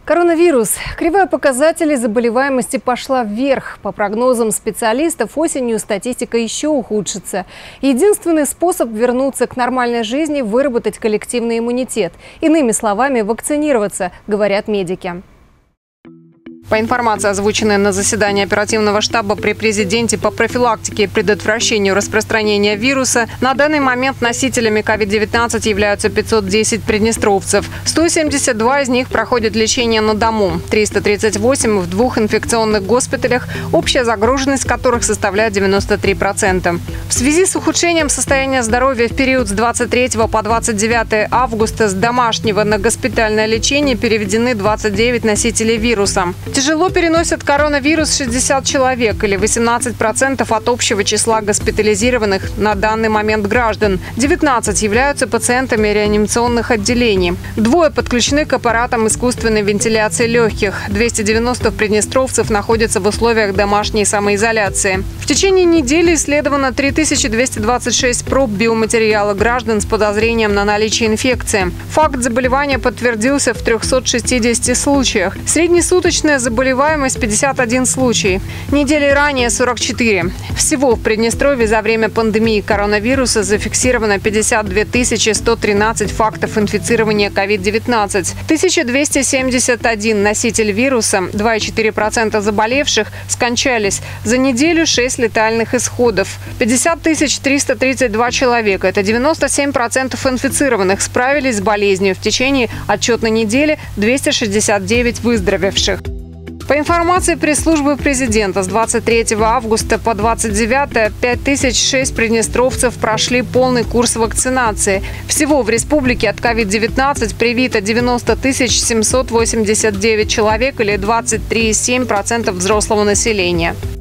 Коронавирус. Кривая показателей заболеваемости пошла вверх. По прогнозам специалистов, осенью статистика еще ухудшится. Единственный способ вернуться к нормальной жизни – выработать коллективный иммунитет. Иными словами, вакцинироваться, говорят медики. По информации, озвученной на заседании оперативного штаба при президенте по профилактике и предотвращению распространения вируса, на данный момент носителями COVID-19 являются 510 приднестровцев. 172 из них проходят лечение на дому, 338 в 2 инфекционных госпиталях, общая загруженность которых составляет 93%. В связи с ухудшением состояния здоровья в период с 23 по 29 августа с домашнего на госпитальное лечение переведены 29 носителей вируса. Тяжело переносят коронавирус 60 человек или 18% от общего числа госпитализированных на данный момент граждан. 19 являются пациентами реанимационных отделений. 2 подключены к аппаратам искусственной вентиляции легких. 290 приднестровцев находятся в условиях домашней самоизоляции. В течение недели исследовано 3226 проб биоматериала граждан с подозрением на наличие инфекции. Факт заболевания подтвердился в 360 случаях. Среднесуточная заболеваемость 51 случай. Недели ранее 44. Всего в Приднестровье за время пандемии коронавируса зафиксировано 52 113 фактов инфицирования COVID-19. 1271 носитель вируса, 2,4% заболевших, скончались. За неделю 6 летальных исходов. 50 332 человека, это 97% инфицированных, справились с болезнью. В течение отчетной недели 269 выздоровевших. По информации пресс-службы президента, с 23 августа по 29 5006 приднестровцев прошли полный курс вакцинации. Всего в республике от COVID-19 привито 90 789 человек или 23,7% взрослого населения.